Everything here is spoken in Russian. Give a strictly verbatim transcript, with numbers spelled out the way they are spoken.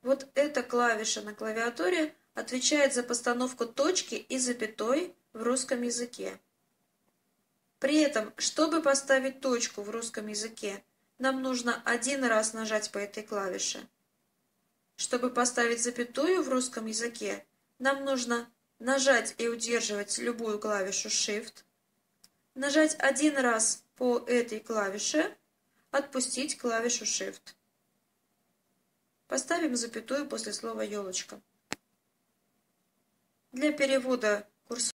Вот эта клавиша на клавиатуре отвечает за постановку точки и запятой в русском языке. При этом, чтобы поставить точку в русском языке, нам нужно один раз нажать по этой клавише. Чтобы поставить запятую в русском языке, нам нужно нажать и удерживать любую клавишу Shift, нажать один раз по этой клавише, отпустить клавишу Shift. Поставим запятую после слова елочка. Для перевода курсора